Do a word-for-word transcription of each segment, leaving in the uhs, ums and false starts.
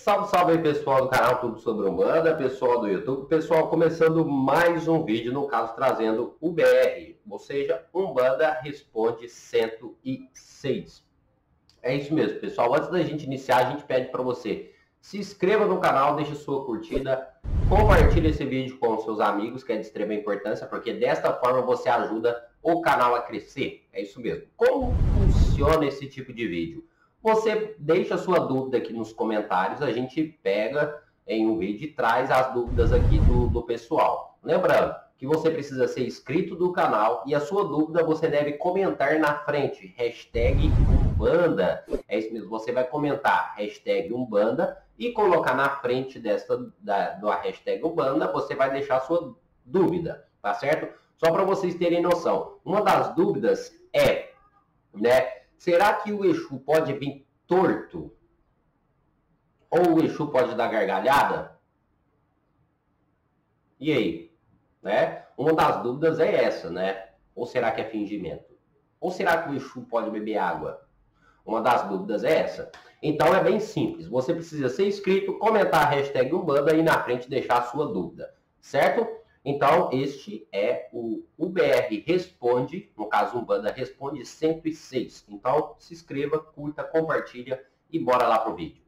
Salve, salve aí, pessoal do canal Tudo Sobre Umbanda, pessoal do YouTube, pessoal, começando mais um vídeo, no caso trazendo o B R, ou seja, Umbanda Responde cento e seis. É isso mesmo, pessoal. Antes da gente iniciar, a gente pede para você se inscreva no canal, deixe sua curtida, compartilhe esse vídeo com os seus amigos, que é de extrema importância, porque desta forma você ajuda o canal a crescer. É isso mesmo. Como funciona esse tipo de vídeo? Você deixa a sua dúvida aqui nos comentários, a gente pega em um vídeo e traz as dúvidas aqui do, do pessoal. Lembrando que você precisa ser inscrito do canal e a sua dúvida você deve comentar na frente, hashtag Umbanda. É isso mesmo, você vai comentar hashtag Umbanda e colocar na frente desta, da, da hashtag Umbanda, você vai deixar a sua dúvida, tá certo? Só para vocês terem noção, uma das dúvidas é, né? Será que o Exu pode vir torto? Ou o Exu pode dar gargalhada? E aí? Né? Uma das dúvidas é essa, né? Ou será que é fingimento? Ou será que o Exu pode beber água? Uma das dúvidas é essa. Então é bem simples. Você precisa ser inscrito, comentar a hashtag Umbanda e na frente deixar a sua dúvida. Certo? Então, este é o U B R Responde, no caso Umbanda Responde cento e seis. Então, se inscreva, curta, compartilha e bora lá pro vídeo.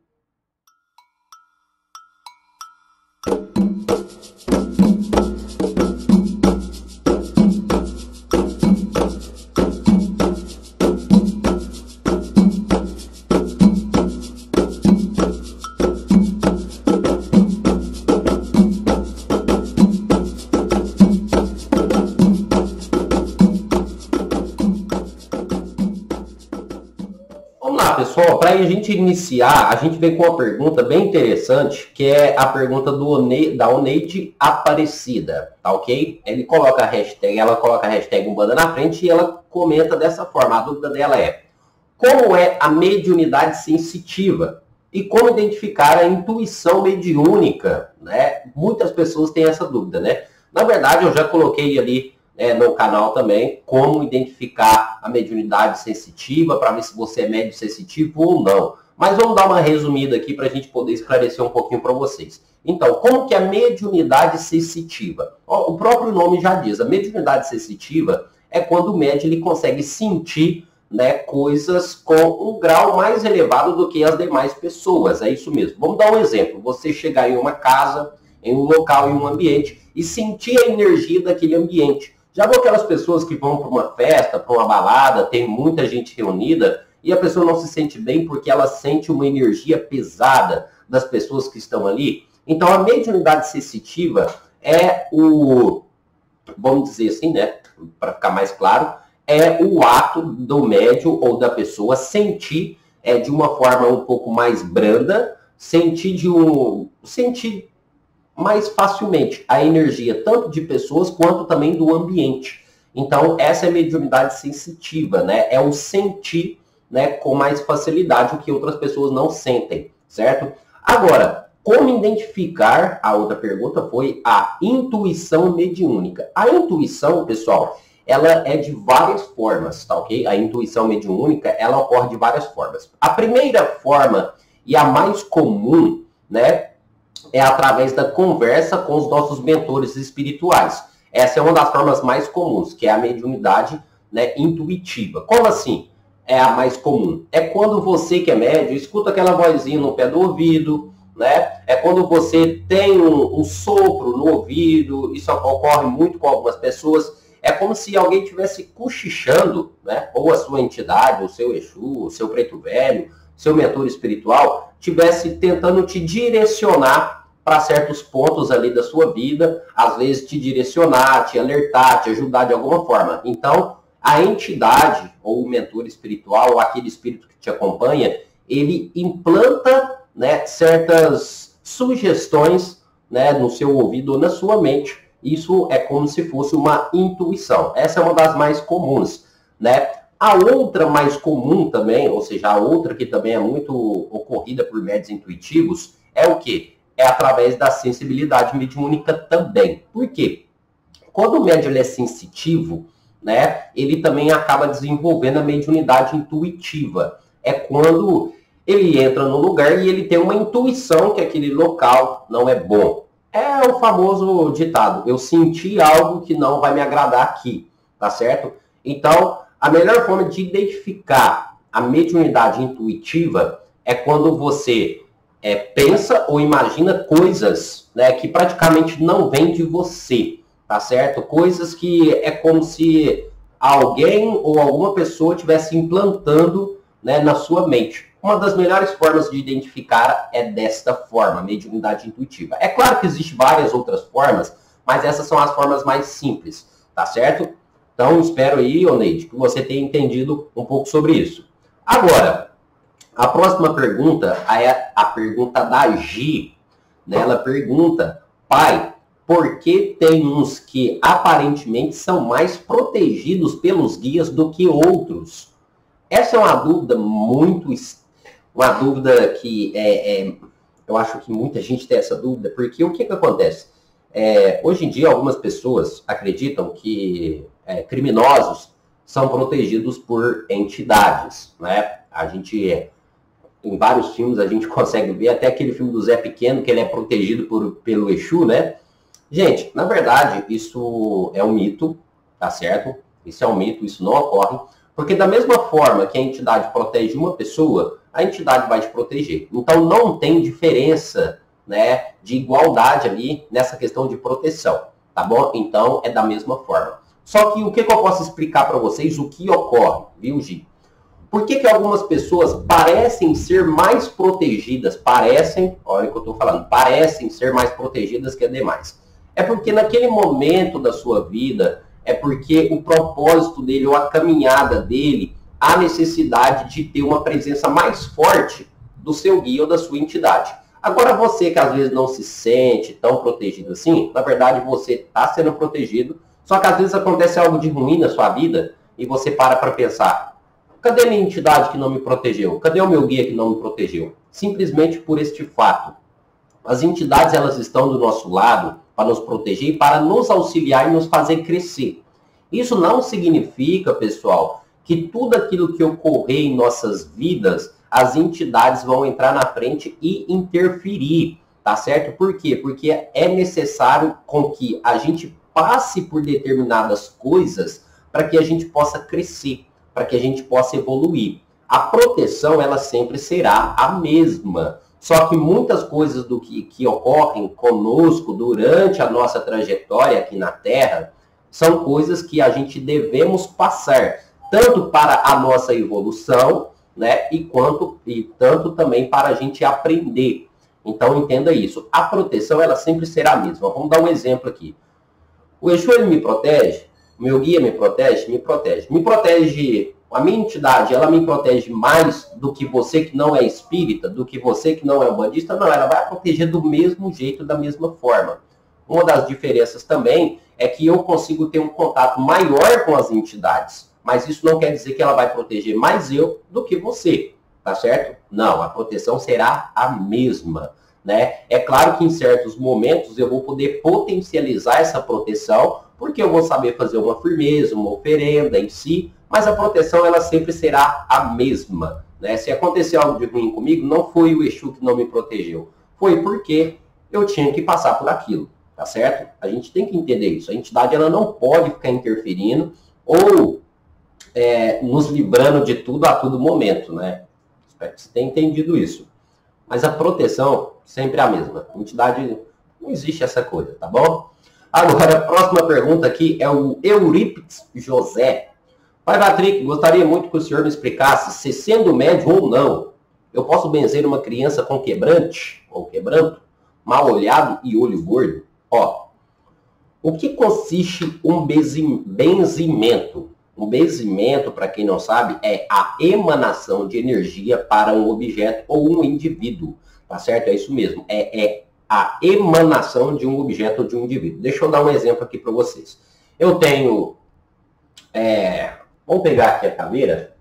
Pessoal, para a gente iniciar, a gente vem com uma pergunta bem interessante, que é a pergunta do One, da Oneide Aparecida, tá ok? Ele coloca a hashtag, ela coloca a hashtag Umbanda na frente e ela comenta dessa forma. A dúvida dela é: como é a mediunidade sensitiva e como identificar a intuição mediúnica, né? Muitas pessoas têm essa dúvida, né? Na verdade, eu já coloquei ali É, no canal também, como identificar a mediunidade sensitiva, para ver se você é médium sensitivo ou não. Mas vamos dar uma resumida aqui para a gente poder esclarecer um pouquinho para vocês. Então, como que é a mediunidade sensitiva? Ó, o próprio nome já diz, a mediunidade sensitiva é quando o médium ele consegue sentir, né, coisas com um grau mais elevado do que as demais pessoas, é isso mesmo. Vamos dar um exemplo, você chegar em uma casa, em um local, em um ambiente, e sentir a energia daquele ambiente. Já viu aquelas pessoas que vão para uma festa, para uma balada, tem muita gente reunida, e a pessoa não se sente bem porque ela sente uma energia pesada das pessoas que estão ali? Então, a mediunidade sensitiva é o, vamos dizer assim, né, para ficar mais claro, é o ato do médium ou da pessoa sentir é, de uma forma um pouco mais branda, sentir de um... sentir mais facilmente a energia tanto de pessoas quanto também do ambiente. Então, essa é a mediunidade sensitiva, né? É o sentir, né, com mais facilidade o que outras pessoas não sentem, certo? Agora, como identificar, a outra pergunta foi a intuição mediúnica. A intuição, pessoal, ela é de várias formas, tá ok? A intuição mediúnica, ela ocorre de várias formas. A primeira forma, e a mais comum, né, é através da conversa com os nossos mentores espirituais. Essa é uma das formas mais comuns, que é a mediunidade, né, intuitiva. Como assim é a mais comum? É quando você que é médium escuta aquela vozinha no pé do ouvido, né? É quando você tem um, um sopro no ouvido, isso ocorre muito com algumas pessoas. É como se alguém estivesse cochichando, né? Ou a sua entidade, o seu Exu, o seu preto velho, seu mentor espiritual, estivesse tentando te direcionar para certos pontos ali da sua vida, às vezes te direcionar, te alertar, te ajudar de alguma forma. Então, a entidade, ou o mentor espiritual, ou aquele espírito que te acompanha, ele implanta, né, certas sugestões, né, no seu ouvido ou na sua mente. Isso é como se fosse uma intuição. Essa é uma das mais comuns, né? A outra mais comum também, ou seja, a outra que também é muito ocorrida por médiuns intuitivos, é o quê? É através da sensibilidade mediúnica também. Por quê? Quando o médium ele é sensitivo, né, ele também acaba desenvolvendo a mediunidade intuitiva. É quando ele entra no lugar e ele tem uma intuição que aquele local não é bom. É o famoso ditado, eu senti algo que não vai me agradar aqui, tá certo? Então, a melhor forma de identificar a mediunidade intuitiva é quando você é, pensa ou imagina coisas, né, que praticamente não vêm de você, tá certo? Coisas que é como se alguém ou alguma pessoa estivesse implantando, né, na sua mente. Uma das melhores formas de identificar é desta forma, mediunidade intuitiva. É claro que existem várias outras formas, mas essas são as formas mais simples, tá certo? Então, espero aí, Oneide, que você tenha entendido um pouco sobre isso. Agora, a próxima pergunta é a pergunta da Gi. Ela pergunta, pai, por que tem uns que aparentemente são mais protegidos pelos guias do que outros? Essa é uma dúvida muito, uma dúvida que é, é, eu acho que muita gente tem essa dúvida, porque o que, que acontece? É, hoje em dia, algumas pessoas acreditam que é, criminosos são protegidos por entidades, né? A gente, em vários filmes, a gente consegue ver, até aquele filme do Zé Pequeno, que ele é protegido por, pelo Exu, né? Gente, na verdade, isso é um mito, tá certo? Isso é um mito, isso não ocorre. Porque da mesma forma que a entidade protege uma pessoa, a entidade vai te proteger. Então não tem diferença, né, de igualdade ali nessa questão de proteção, tá bom? Então é da mesma forma. Só que o que, que eu posso explicar para vocês o que ocorre, viu, Gi? Por que, que algumas pessoas parecem ser mais protegidas, parecem, olha o que eu estou falando, parecem ser mais protegidas que as demais? É porque naquele momento da sua vida, é porque o propósito dele ou a caminhada dele, há necessidade de ter uma presença mais forte do seu guia ou da sua entidade. Agora você que às vezes não se sente tão protegido assim, na verdade você está sendo protegido, só que às vezes acontece algo de ruim na sua vida e você para para pensar, cadê a minha entidade que não me protegeu? Cadê o meu guia que não me protegeu? Simplesmente por este fato. As entidades, elas estão do nosso lado para nos proteger e para nos auxiliar e nos fazer crescer. Isso não significa, pessoal, que tudo aquilo que ocorrer em nossas vidas, as entidades vão entrar na frente e interferir, tá certo? Por quê? Porque é necessário com que a gente passe por determinadas coisas para que a gente possa crescer, para que a gente possa evoluir. A proteção, ela sempre será a mesma. Só que muitas coisas do que, que ocorrem conosco durante a nossa trajetória aqui na Terra são coisas que a gente devemos passar, tanto para a nossa evolução, né, e, quanto, e tanto também para a gente aprender. Então entenda isso. A proteção, ela sempre será a mesma. Vamos dar um exemplo aqui. O Exu, ele me protege, o meu guia me protege, me protege. Me protege... A minha entidade, ela me protege mais do que você que não é espírita, do que você que não é umbandista? Não, ela vai proteger do mesmo jeito, da mesma forma. Uma das diferenças também é que eu consigo ter um contato maior com as entidades, mas isso não quer dizer que ela vai proteger mais eu do que você, tá certo? Não, a proteção será a mesma, né? É claro que em certos momentos eu vou poder potencializar essa proteção, porque eu vou saber fazer uma firmeza, uma oferenda em si, mas a proteção, ela sempre será a mesma, né? Se acontecer algo de ruim comigo, não foi o Exu que não me protegeu. Foi porque eu tinha que passar por aquilo, tá certo? A gente tem que entender isso. A entidade, ela não pode ficar interferindo ou é, nos livrando de tudo a todo momento, né? Espero que você tenha entendido isso. Mas a proteção sempre é a mesma. A entidade, não existe essa coisa, tá bom? Agora, a próxima pergunta aqui é o Eurípides José. Pai Patrick, gostaria muito que o senhor me explicasse se, sendo médium ou não, eu posso benzer uma criança com quebrante, ou quebranto, mal olhado e olho gordo? Ó, o que consiste um benzimento? Um benzimento, para quem não sabe, é a emanação de energia para um objeto ou um indivíduo, tá certo? É isso mesmo, é, é a emanação de um objeto ou de um indivíduo. Deixa eu dar um exemplo aqui para vocês. Eu tenho... É, vamos pegar aqui a caveira.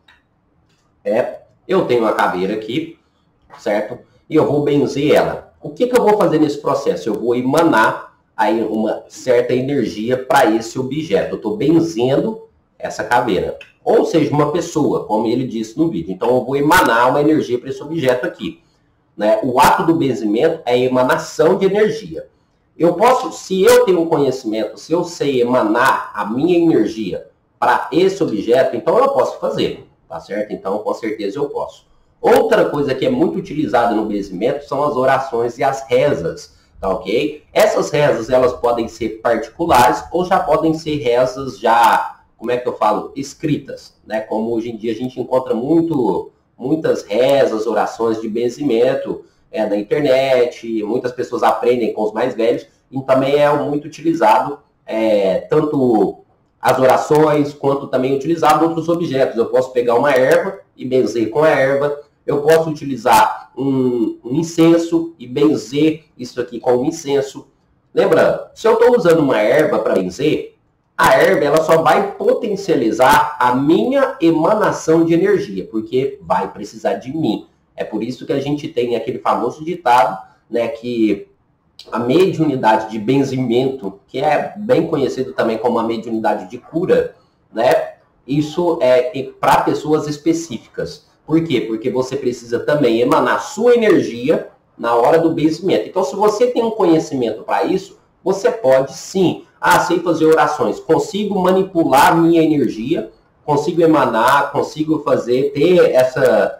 É, eu tenho uma caveira aqui, certo? E eu vou benzer ela. O que, que eu vou fazer nesse processo? Eu vou emanar aí uma certa energia para esse objeto. Eu estou benzendo essa caveira. ou seja, uma pessoa, como ele disse no vídeo. Então eu vou emanar uma energia para esse objeto aqui. Né? O ato do benzimento é a emanação de energia. Eu posso, se eu tenho um conhecimento, se eu sei emanar a minha energia para esse objeto, então eu posso fazer, tá certo? Então, com certeza eu posso. Outra coisa que é muito utilizada no benzimento são as orações e as rezas, tá ok? Essas rezas, elas podem ser particulares ou já podem ser rezas já, como é que eu falo, escritas, né? Como hoje em dia a gente encontra muito, muitas rezas, orações de benzimento, É, na internet, muitas pessoas aprendem com os mais velhos, e também é muito utilizado, é, tanto as orações, quanto também utilizado outros objetos. Eu posso pegar uma erva e benzer com a erva, eu posso utilizar um, um incenso e benzer isso aqui com um incenso. Lembrando, se eu estou usando uma erva para benzer, a erva ela só vai potencializar a minha emanação de energia, porque vai precisar de mim. É por isso que a gente tem aquele famoso ditado, né, que a mediunidade de benzimento, que é bem conhecido também como a mediunidade de cura, né, isso é para pessoas específicas. Por quê? Porque você precisa também emanar sua energia na hora do benzimento. Então, se você tem um conhecimento para isso, você pode sim, ah, sei fazer orações, consigo manipular minha energia, consigo emanar, consigo fazer, ter essa...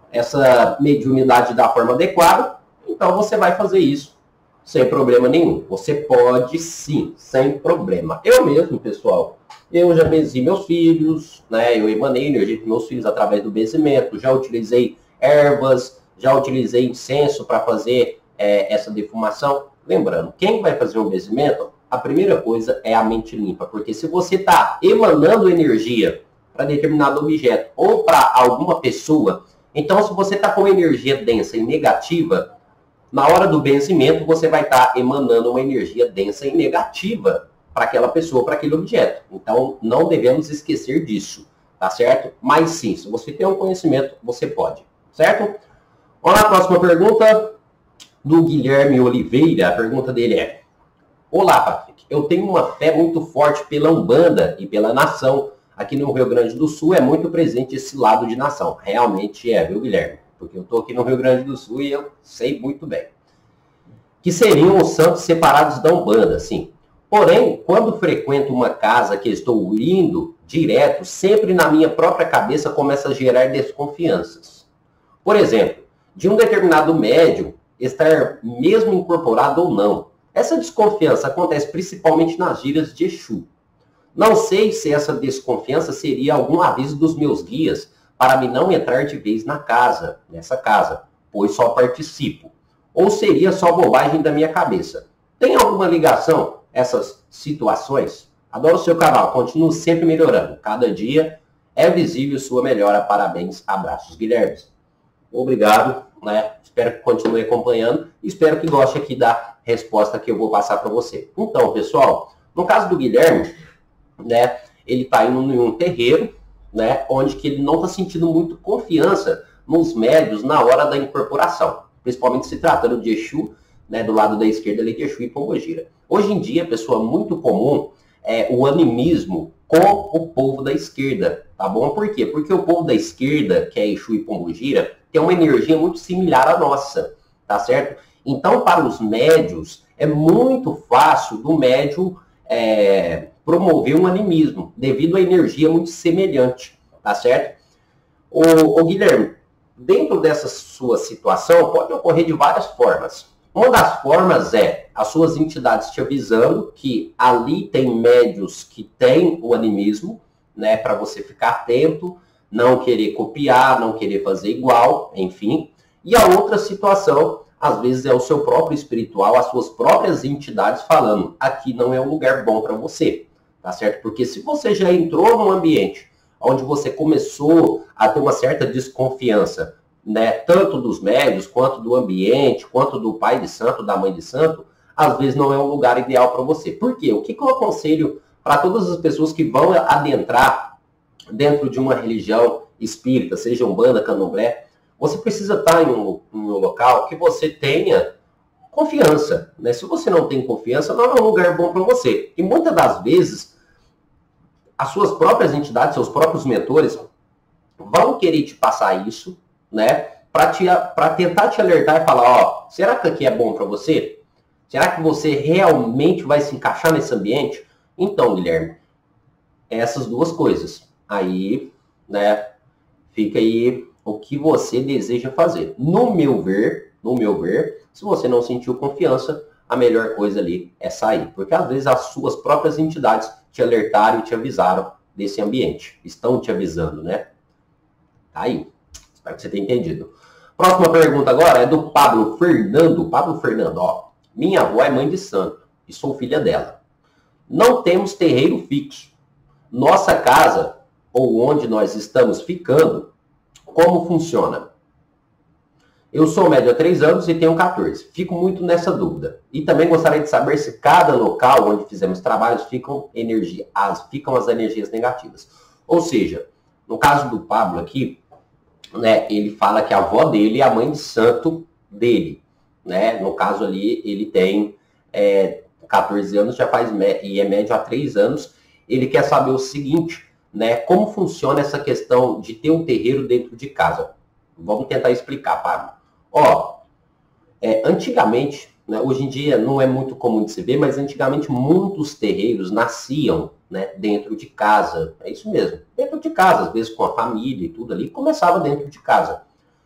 essa mediunidade da forma adequada, então você vai fazer isso sem problema nenhum. Você pode sim, sem problema. Eu mesmo, pessoal, eu já benzi meus filhos, né? Eu emanei energia para meus filhos através do benzimento, já utilizei ervas, já utilizei incenso para fazer é, essa defumação. Lembrando, quem vai fazer um benzimento, a primeira coisa é a mente limpa, porque se você está emanando energia para determinado objeto ou para alguma pessoa, então, se você está com energia densa e negativa, na hora do benzimento, você vai estar tá emanando uma energia densa e negativa para aquela pessoa, para aquele objeto. Então, não devemos esquecer disso, tá certo? Mas sim, se você tem um conhecimento, você pode, certo? Vamos lá, próxima pergunta do Guilherme Oliveira. A pergunta dele é: olá, Patrick, eu tenho uma fé muito forte pela Umbanda e pela nação. Aqui no Rio Grande do Sul é muito presente esse lado de nação. Realmente é, viu, Guilherme? Porque eu estou aqui no Rio Grande do Sul e eu sei muito bem. Que seriam os santos separados da Umbanda, sim. Porém, quando frequento uma casa que estou indo direto, sempre na minha própria cabeça começa a gerar desconfianças. Por exemplo, de um determinado médium estar mesmo incorporado ou não. Essa desconfiança acontece principalmente nas gírias de Exu. Não sei se essa desconfiança seria algum aviso dos meus guias para me não entrar de vez na casa, nessa casa, pois só participo. Ou seria só bobagem da minha cabeça. Tem alguma ligação essas situações? Adoro o seu canal, continuo sempre melhorando. Cada dia é visível sua melhora. Parabéns, abraços, Guilherme. Obrigado, né? Espero que continue acompanhando. Espero que goste aqui da resposta que eu vou passar para você. Então, pessoal, no caso do Guilherme, né, ele está indo em um terreiro, né, onde que ele não está sentindo muito confiança nos médios na hora da incorporação, principalmente se tratando de Exu, né, do lado da esquerda ali de Exu e Pombogira. Hoje em dia, pessoal, é muito comum é, o animismo com o povo da esquerda, tá bom? Por quê? Porque o povo da esquerda, que é Exu e Pombogira, tem uma energia muito similar à nossa, tá certo? Então, para os médios, é muito fácil do médium é, promover um animismo, devido à energia muito semelhante, tá certo? O, o Guilherme, dentro dessa sua situação, pode ocorrer de várias formas. Uma das formas é as suas entidades te avisando que ali tem médios que têm o animismo, né, para você ficar atento, não querer copiar, não querer fazer igual, enfim. E a outra situação, às vezes, é o seu próprio espiritual, as suas próprias entidades falando, aqui não é um lugar bom para você, tá certo? Porque se você já entrou num ambiente onde você começou a ter uma certa desconfiança, né, tanto dos médios, quanto do ambiente, quanto do pai de santo, da mãe de santo, às vezes não é um lugar ideal para você. Por quê? O que, que eu aconselho para todas as pessoas que vão adentrar dentro de uma religião espírita, seja Umbanda, Candomblé? Você precisa estar em um, em um local que você tenha confiança, né? Se você não tem confiança, não é um lugar bom para você. E muitas das vezes, as suas próprias entidades, seus próprios mentores, vão querer te passar isso, né? Para te, para tentar te alertar e falar, ó, será que aqui é bom para você? Será que você realmente vai se encaixar nesse ambiente? Então, Guilherme, essas duas coisas. Aí, né, fica aí o que você deseja fazer. No meu ver, no meu ver, se você não sentiu confiança, a melhor coisa ali é sair. Porque às vezes as suas próprias entidades te alertaram e te avisaram desse ambiente. Estão te avisando, né? Tá aí. Espero que você tenha entendido. Próxima pergunta agora é do Pablo Fernando. Pablo Fernando, ó. Minha avó é mãe de santo e sou filha dela. Não temos terreiro fixo. Nossa casa, ou onde nós estamos ficando, como funciona? Eu sou médio há três anos e tenho quatorze. Fico muito nessa dúvida. E também gostaria de saber se cada local onde fizemos trabalhos ficam, energia, as, ficam as energias negativas. Ou seja, no caso do Pablo aqui, né, ele fala que a avó dele é a mãe de santo dele. Né? No caso ali, ele tem é, quatorze anos, já faz e é médio há três anos. Ele quer saber o seguinte, né? Como funciona essa questão de ter um terreiro dentro de casa? Vamos tentar explicar, Pablo. Ó, é, antigamente, né, hoje em dia não é muito comum de se ver, mas antigamente muitos terreiros nasciam, né, dentro de casa. É isso mesmo, dentro de casa, às vezes com a família e tudo ali, começava dentro de casa.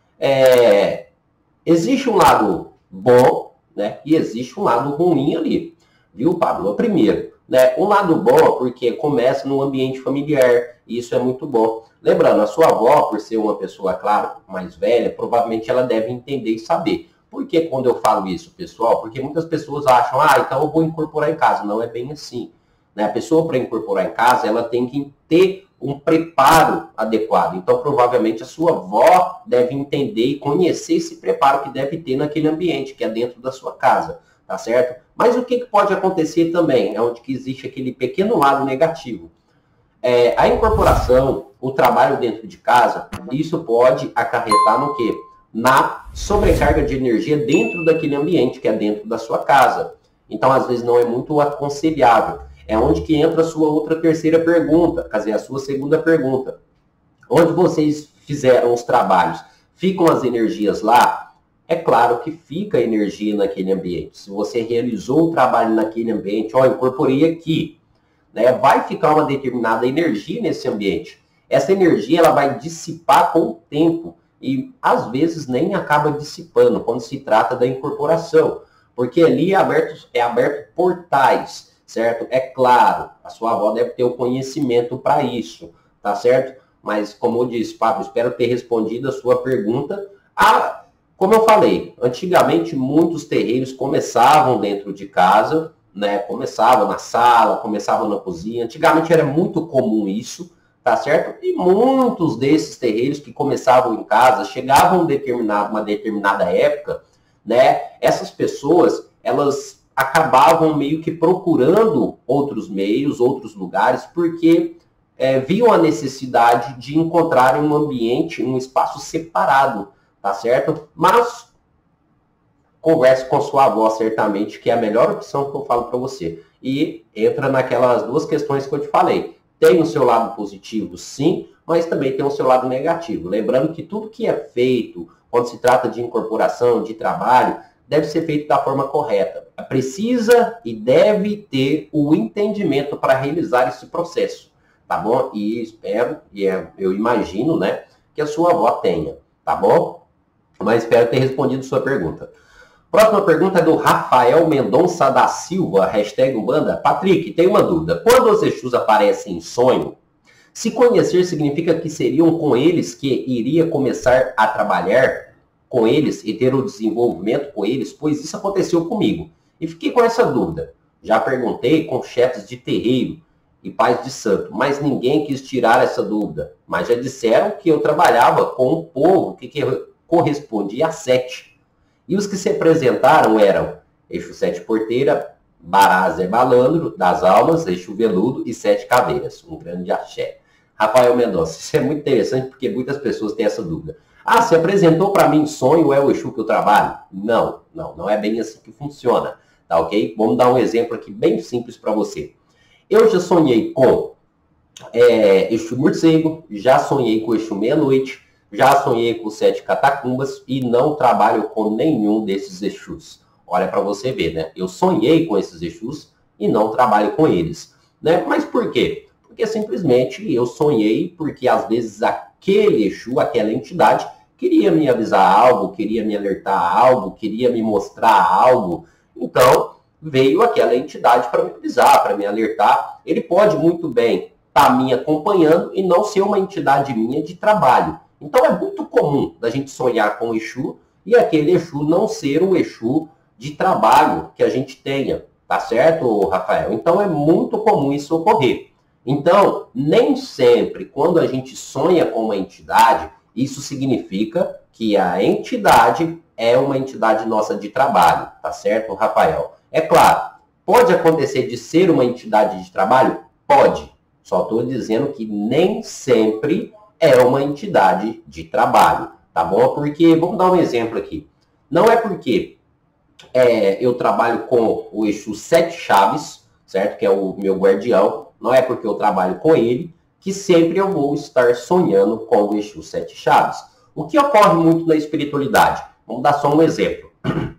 É, existe um lado bom, né, e existe um lado ruim ali, viu, Pablo? O primeiro, né, um lado bom porque começa no ambiente familiar, e isso é muito bom. Lembrando, a sua avó, por ser uma pessoa, claro, mais velha, provavelmente ela deve entender e saber. Por que quando eu falo isso, pessoal? Porque muitas pessoas acham, ah, então eu vou incorporar em casa. Não é bem assim. Né? A pessoa, para incorporar em casa, ela tem que ter um preparo adequado. Então, provavelmente, a sua avó deve entender e conhecer esse preparo que deve ter naquele ambiente, que é dentro da sua casa. Tá certo? Mas o que, que pode acontecer também? É onde que existe aquele pequeno lado negativo. É, a incorporação, o trabalho dentro de casa, isso pode acarretar no quê? Na sobrecarga de energia dentro daquele ambiente, que é dentro da sua casa. Então, às vezes, não é muito aconselhável. É onde que entra a sua outra terceira pergunta, quer dizer, a sua segunda pergunta. Onde vocês fizeram os trabalhos, ficam as energias lá? É claro que fica energia naquele ambiente. Se você realizou o trabalho naquele ambiente, ó, incorporei aqui, né, vai ficar uma determinada energia nesse ambiente. Essa energia ela vai dissipar com o tempo e às vezes nem acaba dissipando quando se trata da incorporação, porque ali é aberto, é aberto portais, certo? É claro, a sua avó deve ter o conhecimento para isso, tá certo? Mas como eu disse, Pablo, espero ter respondido a sua pergunta. Ah, como eu falei, antigamente muitos terreiros começavam dentro de casa, né, começava na sala, começava na cozinha. Antigamente era muito comum isso, tá certo? E muitos desses terreiros que começavam em casa, chegavam determinado, uma determinada época, né, essas pessoas, elas acabavam meio que procurando outros meios, outros lugares, porque é, viam a necessidade de encontrarem um ambiente, um espaço separado, tá certo? Mas converse com sua avó, certamente, que é a melhor opção que eu falo para você. E entra naquelas duas questões que eu te falei. Tem o seu lado positivo, sim, mas também tem o seu lado negativo. Lembrando que tudo que é feito, quando se trata de incorporação, de trabalho, deve ser feito da forma correta. Precisa e deve ter o entendimento para realizar esse processo, tá bom? E espero, e eu imagino, né, que a sua avó tenha, tá bom? Mas espero ter respondido sua pergunta. Próxima pergunta é do Rafael Mendonça da Silva, hashtag Umbanda. Patrick, tem uma dúvida. Quando os Exus aparecem em sonho, se conhecer significa que seriam com eles que iria começar a trabalhar com eles e ter o desenvolvimento com eles? Pois isso aconteceu comigo. E fiquei com essa dúvida. Já perguntei com chefes de terreiro e pais de santo, mas ninguém quis tirar essa dúvida. Mas já disseram que eu trabalhava com o povo que, que correspondia a sete. E os que se apresentaram eram Exu Sete Porteira, Bará Zé Balandro, das Almas, Exu Veludo e Sete Caveiras. Um grande axé. Rafael Mendonça, isso é muito interessante porque muitas pessoas têm essa dúvida. Ah, se apresentou para mim em sonho, é o Exu que eu trabalho? Não, não, não é bem assim que funciona, tá ok? Vamos dar um exemplo aqui bem simples para você. Eu já sonhei com é, Exu Morcego, já sonhei com Exu Meia-Noite, já sonhei com Sete Catacumbas e não trabalho com nenhum desses Exus. Olha para você ver, né? Eu sonhei com esses Exus e não trabalho com eles. Né? Mas por quê? Porque simplesmente eu sonhei porque às vezes aquele Exu, aquela entidade, queria me avisar algo, queria me alertar algo, queria me mostrar algo. Então, veio aquela entidade para me avisar, para me alertar. Ele pode muito bem estar me acompanhando e não ser uma entidade minha de trabalho. Então, é muito comum da gente sonhar com o Exu e aquele Exu não ser o Exu de trabalho que a gente tenha. Tá certo, Rafael? Então, é muito comum isso ocorrer. Então, nem sempre, quando a gente sonha com uma entidade, isso significa que a entidade é uma entidade nossa de trabalho, tá certo, Rafael? É claro, pode acontecer de ser uma entidade de trabalho? Pode. Só estou dizendo que nem sempre é uma entidade de trabalho, tá bom? Porque, vamos dar um exemplo aqui. Não é porque é, eu trabalho com o Exu Sete Chaves, certo? Que é o meu guardião. Não é porque eu trabalho com ele que sempre eu vou estar sonhando com o Exu Sete Chaves. O que ocorre muito na espiritualidade? Vamos dar só um exemplo.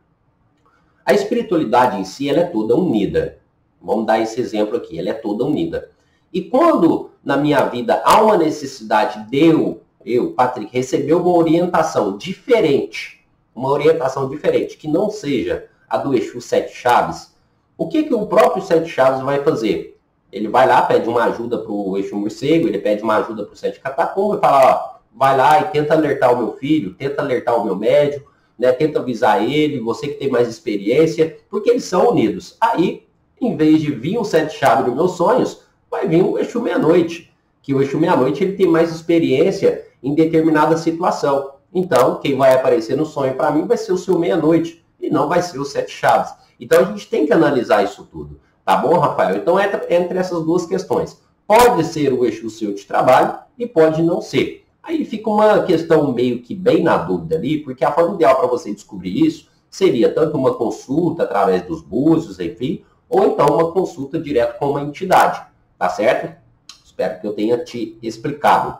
A espiritualidade em si, ela é toda unida. Vamos dar esse exemplo aqui, ela é toda unida. E quando na minha vida há uma necessidade de eu, eu, Patrick, receber uma orientação diferente, uma orientação diferente, que não seja a do Exu Sete Chaves, o que, que o próprio Sete Chaves vai fazer? Ele vai lá, pede uma ajuda para o Exu Morcego, ele pede uma ajuda para o Sete Catacumbas e fala, ó, vai lá e tenta alertar o meu filho, tenta alertar o meu médico, né, tenta avisar ele, você que tem mais experiência, porque eles são unidos. Aí, em vez de vir o Sete Chaves dos meus sonhos, vai vir o Exu Meia-Noite, que o Exu Meia-Noite ele tem mais experiência em determinada situação. Então, quem vai aparecer no sonho para mim vai ser o seu Meia-Noite, e não vai ser o Sete Chaves. Então, a gente tem que analisar isso tudo. Tá bom, Rafael? Então, entre, entre essas duas questões. Pode ser o Exu seu de trabalho e pode não ser. Aí fica uma questão meio que bem na dúvida ali, porque a forma ideal para você descobrir isso seria tanto uma consulta através dos búzios, enfim, ou então uma consulta direto com uma entidade. Tá certo? Espero que eu tenha te explicado.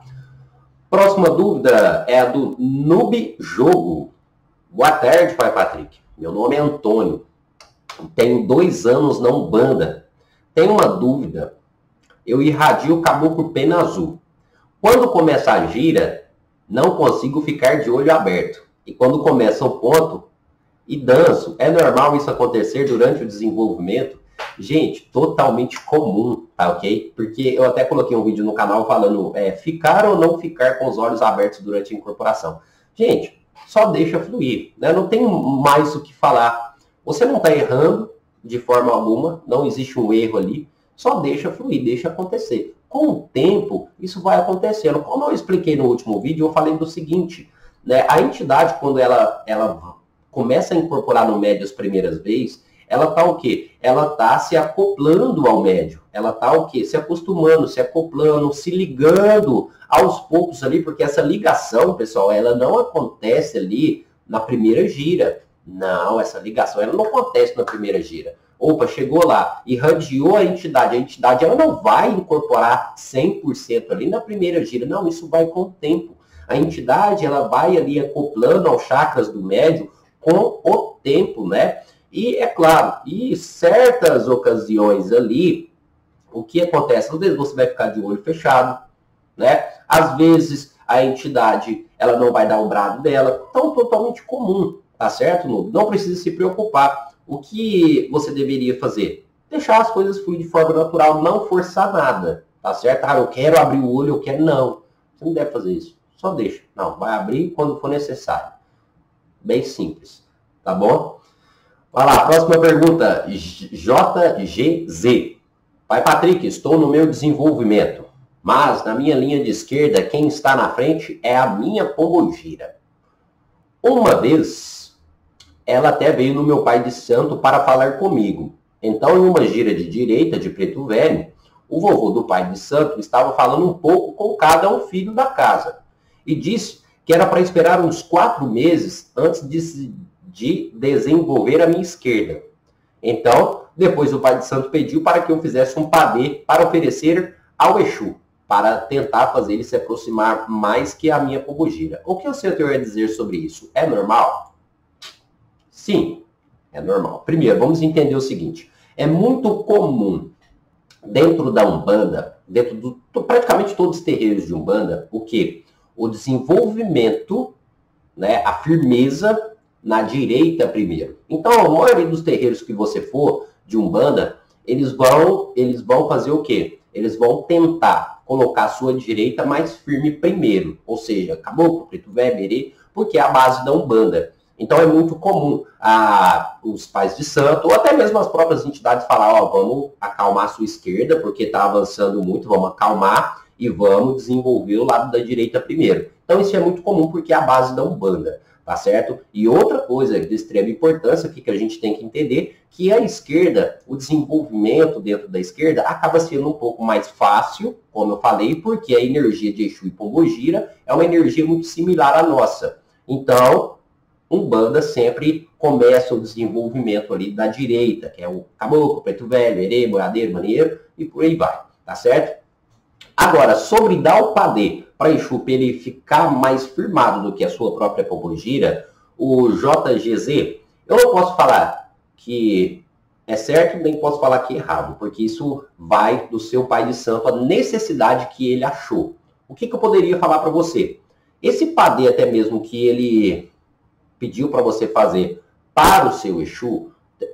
Próxima dúvida é a do Noob Jogo. Boa tarde, pai Patrick. Meu nome é Antônio. Tenho dois anos na Umbanda. Tenho uma dúvida. Eu irradio o caboclo pena azul. Quando começa a gira, não consigo ficar de olho aberto. E quando começa o ponto e danço, é normal isso acontecer durante o desenvolvimento? Gente, totalmente comum, tá ok? Porque eu até coloquei um vídeo no canal falando é, ficar ou não ficar com os olhos abertos durante a incorporação. Gente, só deixa fluir, né? Não tem mais o que falar. Você não está errando de forma alguma, não existe um erro ali, só deixa fluir, deixa acontecer. Com o tempo, isso vai acontecendo. Como eu expliquei no último vídeo, eu falei do seguinte, né? A entidade, quando ela, ela começa a incorporar no médio as primeiras vezes, ela está o quê? Ela está se acoplando ao médio. Ela está o quê? Se acostumando, se acoplando, se ligando aos poucos ali, porque essa ligação, pessoal, ela não acontece ali na primeira gira. Não, essa ligação ela não acontece na primeira gira. Opa, chegou lá, irradiou a entidade. A entidade ela não vai incorporar cem por cento ali na primeira gira. Não, isso vai com o tempo. A entidade ela vai ali acoplando aos chakras do médio com o tempo, né? E é claro, em certas ocasiões ali, o que acontece? Às vezes você vai ficar de olho fechado, né? Às vezes a entidade ela não vai dar o brado dela. Então, totalmente comum. Tá certo, Nuno? Não precisa se preocupar. O que você deveria fazer? Deixar as coisas fluir de forma natural, não forçar nada. Tá certo? Ah, eu quero abrir o olho, eu quero... Não. Você não deve fazer isso. Só deixa. Não, vai abrir quando for necessário. Bem simples. Tá bom? Vai lá, próxima pergunta. J G Z. Pai Patrick, estou no meu desenvolvimento, mas na minha linha de esquerda, quem está na frente é a minha pombogira. Uma vez... ela até veio no meu pai de santo para falar comigo. Então, em uma gira de direita, de preto velho, o vovô do pai de santo estava falando um pouco com cada um filho da casa. E disse que era para esperar uns quatro meses antes de, de desenvolver a minha esquerda. Então, depois o pai de santo pediu para que eu fizesse um padê para oferecer ao Exu. para tentar fazer ele se aproximar mais que a minha pombogira. O que o senhor tem a dizer sobre isso? É normal? Sim, é normal. Primeiro, vamos entender o seguinte. É muito comum dentro da Umbanda, dentro do praticamente todos os terreiros de Umbanda, o quê? O desenvolvimento, né, a firmeza na direita primeiro. Então, a maioria dos terreiros que você for de Umbanda, eles vão, eles vão fazer o quê? Eles vão tentar colocar a sua direita mais firme primeiro. Ou seja, caboclo, preto velho, berê, porque é a base da Umbanda. Então é muito comum a, os pais de santo, ou até mesmo as próprias entidades falar, ó, vamos acalmar a sua esquerda, porque está avançando muito, vamos acalmar e vamos desenvolver o lado da direita primeiro. Então isso é muito comum porque é a base da Umbanda, tá certo? E outra coisa de extrema importância que, que a gente tem que entender, que a esquerda, o desenvolvimento dentro da esquerda acaba sendo um pouco mais fácil, como eu falei, porque a energia de Exu e Pombogira é uma energia muito similar à nossa. Então, Umbanda sempre começa o desenvolvimento ali da direita, que é o caboclo, preto velho, herê, boiadeiro, maneiro, e por aí vai, tá certo? Agora, sobre dar o padê para Exu, para ele ficar mais firmado do que a sua própria pombogira, o J G Z, eu não posso falar que é certo, nem posso falar que é errado, porque isso vai do seu pai de santo, a necessidade que ele achou. O que, que eu poderia falar para você? Esse padê até mesmo que ele pediu para você fazer para o seu Exu,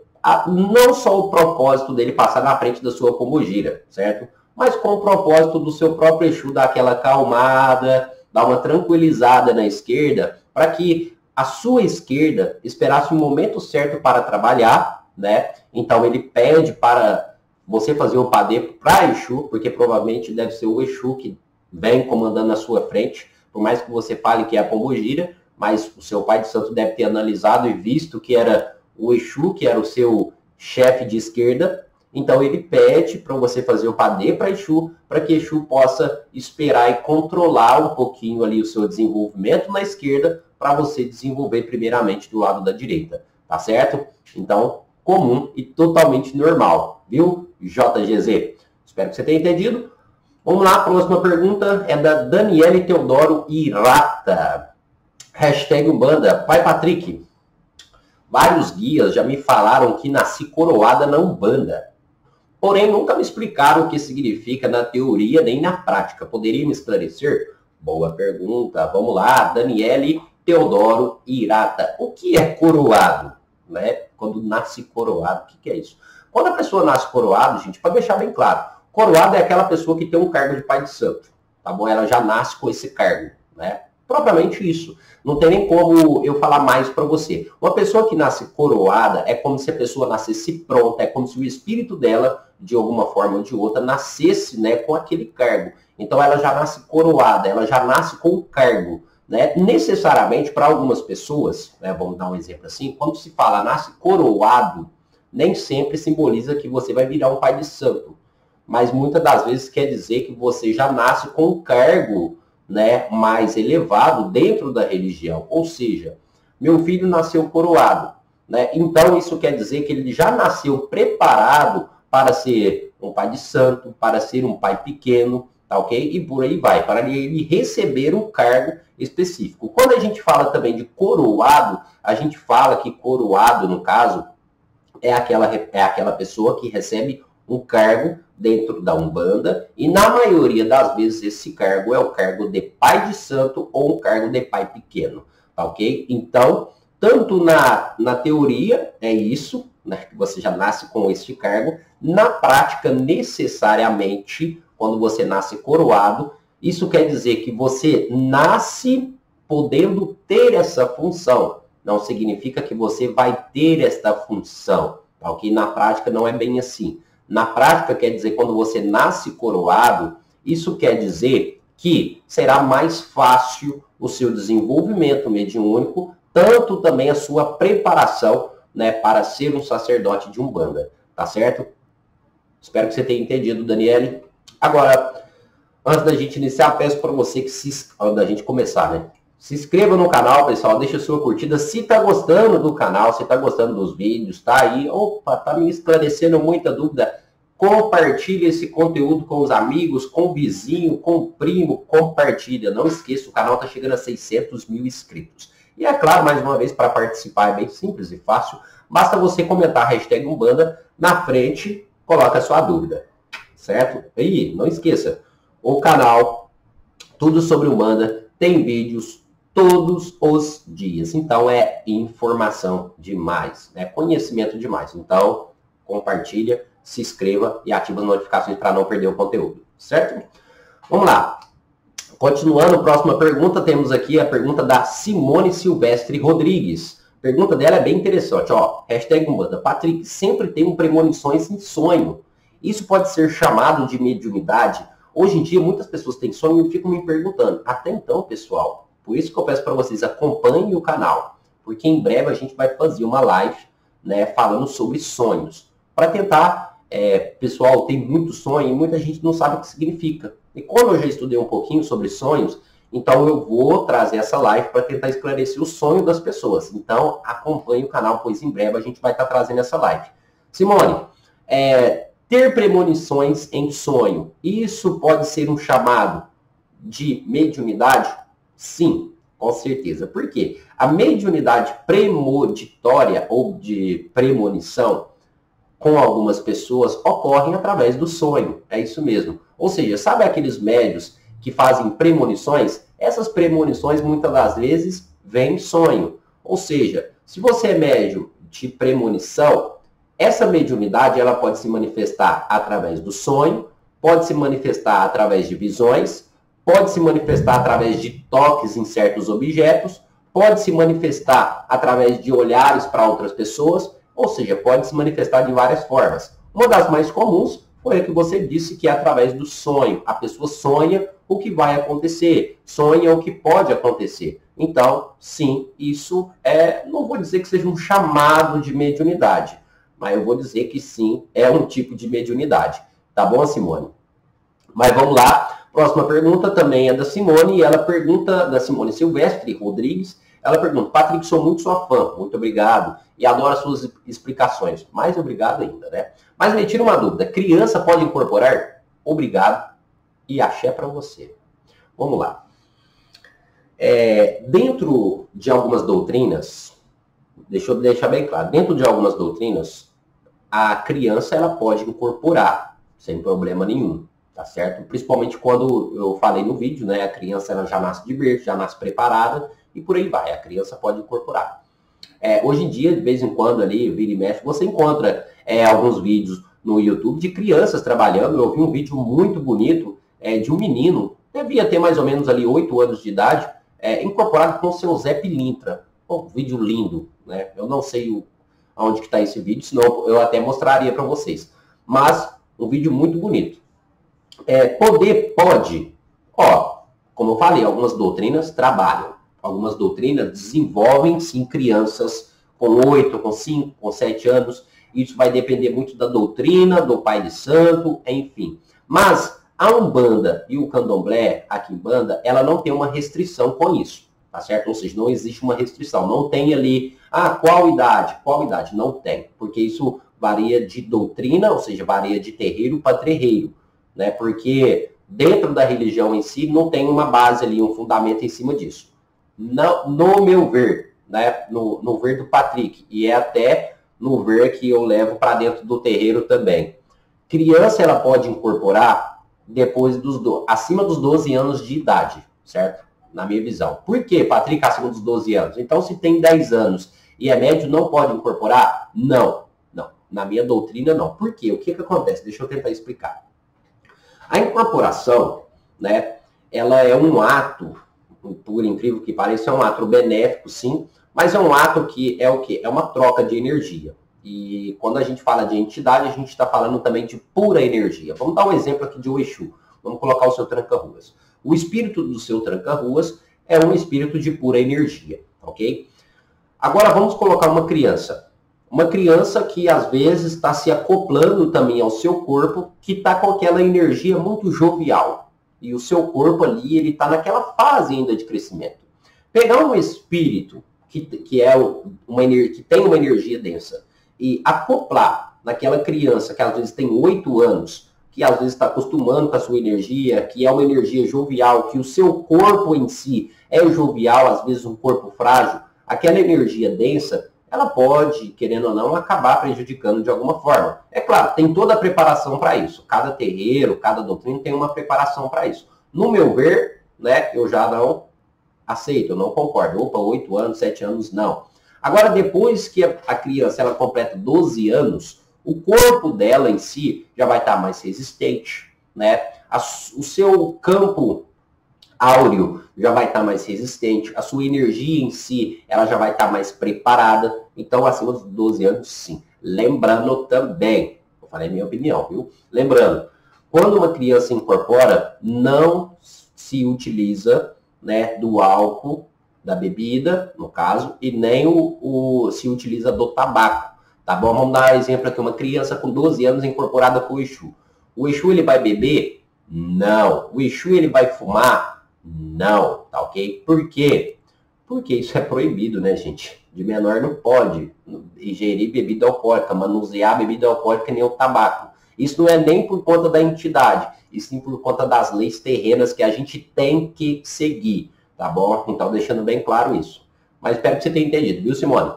não só o propósito dele passar na frente da sua pombogira, certo? Mas com o propósito do seu próprio Exu dar aquela acalmada, dar uma tranquilizada na esquerda, para que a sua esquerda esperasse o momento certo para trabalhar, né? Então ele pede para você fazer o padê para Exu, porque provavelmente deve ser o Exu que vem comandando na sua frente, por mais que você fale que é a pombogira, mas o seu pai de santo deve ter analisado e visto que era o Exu, que era o seu chefe de esquerda. Então ele pede para você fazer o padê para Exu, para que Exu possa esperar e controlar um pouquinho ali o seu desenvolvimento na esquerda, para você desenvolver primeiramente do lado da direita, tá certo? Então, comum e totalmente normal, viu, J G Z? Espero que você tenha entendido. Vamos lá, a próxima pergunta é da Daniele Teodoro Irata. Hashtag Umbanda. Pai Patrick, vários guias já me falaram que nasci coroada na Umbanda. Porém, nunca me explicaram o que significa na teoria nem na prática. Poderia me esclarecer? Boa pergunta. Vamos lá, Daniele Teodoro Irata. O que é coroado? Né? Quando nasce coroado, o que, que é isso? Quando a pessoa nasce coroado, gente, para deixar bem claro, coroado é aquela pessoa que tem um cargo de pai de santo. Tá bom? Ela já nasce com esse cargo, né? Propriamente isso. Não tem nem como eu falar mais para você. Uma pessoa que nasce coroada é como se a pessoa nascesse pronta, é como se o espírito dela, de alguma forma ou de outra, nascesse, né, com aquele cargo. Então ela já nasce coroada, ela já nasce com o cargo, né? Necessariamente para algumas pessoas, né, vamos dar um exemplo assim, quando se fala nasce coroado, nem sempre simboliza que você vai virar um pai de santo. Mas muitas das vezes quer dizer que você já nasce com um cargo, né, mais elevado dentro da religião. Ou seja, meu filho nasceu coroado, né? Então isso quer dizer que ele já nasceu preparado para ser um pai de santo, para ser um pai pequeno, tá ok? E por aí vai, para ele receber um cargo específico. Quando a gente fala também de coroado, a gente fala que coroado, no caso, é aquela, é aquela pessoa que recebe um cargo dentro da Umbanda, e na maioria das vezes esse cargo é o cargo de pai de santo ou um cargo de pai pequeno, tá ok? Então, tanto na, na teoria é isso, né, que você já nasce com este cargo, na prática, necessariamente, quando você nasce coroado, isso quer dizer que você nasce podendo ter essa função, não significa que você vai ter esta função, tá ok? Na prática não é bem assim. Na prática, quer dizer, quando você nasce coroado, isso quer dizer que será mais fácil o seu desenvolvimento mediúnico, tanto também a sua preparação, né, para ser um sacerdote de Umbanda, tá certo? Espero que você tenha entendido, Daniele. Agora, antes da gente iniciar, peço para você que se... Antes da gente começar, né? Se inscreva no canal, pessoal, deixa a sua curtida. Se tá gostando do canal, se tá gostando dos vídeos, tá aí, opa, tá me esclarecendo muita dúvida, Compartilhe esse conteúdo com os amigos, com o vizinho, com o primo, compartilha. Não esqueça, o canal está chegando a seiscentos mil inscritos. E é claro, mais uma vez, para participar é bem simples e fácil. Basta você comentar a hashtag Umbanda, na frente, coloca a sua dúvida. Certo? E não esqueça, o canal Tudo Sobre Umbanda tem vídeos todos os dias. Então é informação demais, né? Conhecimento demais. Então compartilha, se inscreva e ative as notificações para não perder o conteúdo, certo? Vamos lá. Continuando, próxima pergunta, temos aqui a pergunta da Simone Silvestre Rodrigues. A pergunta dela é bem interessante, ó. Hashtag Umbanda. Patrick, sempre tenho premonições em sonho. Isso pode ser chamado de mediunidade? Hoje em dia, muitas pessoas têm sonho e ficam me perguntando. Até então, pessoal, por isso que eu peço para vocês, acompanhem o canal, porque em breve a gente vai fazer uma live, né, falando sobre sonhos, para tentar, é, pessoal, tem muito sonho e muita gente não sabe o que significa. E como eu já estudei um pouquinho sobre sonhos, então eu vou trazer essa live para tentar esclarecer o sonho das pessoas. Então acompanhe o canal, pois em breve a gente vai estar trazendo essa live. Simone, é, ter premonições em sonho, isso pode ser um chamado de mediunidade? Sim, com certeza. Por quê? A mediunidade premonitória ou de premonição com algumas pessoas ocorrem através do sonho. É isso mesmo. Ou seja, sabe aqueles médios que fazem premonições? Essas premonições muitas das vezes vêm em sonho. Ou seja, se você é médium de premonição, essa mediunidade ela pode se manifestar através do sonho, pode se manifestar através de visões, pode se manifestar através de toques em certos objetos, pode se manifestar através de olhares para outras pessoas, ou seja, pode se manifestar de várias formas. Uma das mais comuns foi a que você disse, que é através do sonho. A pessoa sonha o que vai acontecer, sonha o que pode acontecer. Então, sim, isso é, não vou dizer que seja um chamado de mediunidade, mas eu vou dizer que sim, é um tipo de mediunidade. Tá bom, Simone? Mas vamos lá. Próxima pergunta também é da Simone, e ela pergunta, da Simone Silvestre Rodrigues, ela pergunta, Patrick, sou muito sua fã, muito obrigado, e adoro as suas explicações. Mais obrigado ainda, né? Mas me tira uma dúvida, criança pode incorporar? Obrigado, e axé para você. Vamos lá. É, dentro de algumas doutrinas, deixa eu deixar bem claro, dentro de algumas doutrinas, a criança ela pode incorporar, sem problema nenhum. Tá certo? Principalmente quando eu falei no vídeo, né? A criança ela já nasce de berço, já nasce preparada e por aí vai. A criança pode incorporar. É, hoje em dia, de vez em quando ali, vira e mexe, você encontra é, alguns vídeos no YouTube de crianças trabalhando. Eu vi um vídeo muito bonito é, de um menino, devia ter mais ou menos ali oito anos de idade, é, incorporado com o seu Zé Pilintra. Um vídeo lindo, né? Eu não sei o, onde que está esse vídeo, senão eu até mostraria para vocês. Mas um vídeo muito bonito. É, poder pode, ó, como eu falei, algumas doutrinas trabalham, algumas doutrinas desenvolvem sim crianças com oito, com cinco, com sete anos, isso vai depender muito da doutrina, do Pai de Santo, enfim. Mas a Umbanda e o Candomblé, a Quimbanda, ela não tem uma restrição com isso, tá certo? Ou seja, não existe uma restrição, não tem ali, ah, qual idade, qual idade, não tem, porque isso varia de doutrina, ou seja, varia de terreiro para terreiro. Né, porque dentro da religião em si não tem uma base ali, um fundamento em cima disso. Não, no meu ver, né, no, no ver do Patrick, e é até no ver que eu levo para dentro do terreiro também. Criança ela pode incorporar depois dos do, acima dos doze anos de idade, certo? Na minha visão. Por que, Patrick, acima dos doze anos? Então, se tem dez anos e é médio, não pode incorporar? Não, não. Na minha doutrina, não. Por quê? O que, que acontece? Deixa eu tentar explicar. A incorporação, né, ela é um ato, por incrível que pareça, é um ato benéfico, sim, mas é um ato que é o quê? É uma troca de energia. E quando a gente fala de entidade, a gente está falando também de pura energia. Vamos dar um exemplo aqui de Exu. Vamos colocar o seu tranca-ruas. O espírito do seu tranca-ruas é um espírito de pura energia, ok? Agora vamos colocar uma criança. Uma criança que às vezes está se acoplando também ao seu corpo, que está com aquela energia muito jovial. E o seu corpo ali, ele está naquela fase ainda de crescimento. Pegar um espírito que, que, é uma, que tem uma energia densa e acoplar naquela criança que às vezes tem oito anos, que às vezes está acostumando com a sua energia, que é uma energia jovial, que o seu corpo em si é jovial, às vezes um corpo frágil, aquela energia densa, ela pode, querendo ou não, acabar prejudicando de alguma forma. É claro, tem toda a preparação para isso. Cada terreiro, cada doutrina tem uma preparação para isso. No meu ver, né, eu já não aceito, eu não concordo. Opa, oito anos, sete anos, não. Agora, depois que a criança ela completa doze anos, o corpo dela em si já vai estar mais resistente, né? A, o seu campo áureo já vai estar mais resistente, a sua energia em si, ela já vai estar mais preparada. Então, acima dos doze anos, sim. Lembrando também, eu falei minha opinião, viu? Lembrando, quando uma criança incorpora, não se utiliza, né, do álcool, da bebida, no caso, e nem o, o se utiliza do tabaco. Tá bom? Vamos dar um exemplo aqui, uma criança com doze anos incorporada com o Exu. O Exu, ele vai beber? Não. O Exu, ele vai fumar? Não. Tá ok? Por quê? Porque isso é proibido, né, gente? De menor não pode ingerir bebida alcoólica, manusear bebida alcoólica nem o tabaco. Isso não é nem por conta da entidade, e sim por conta das leis terrenas que a gente tem que seguir, tá bom? Então, deixando bem claro isso. Mas espero que você tenha entendido, viu, Simone?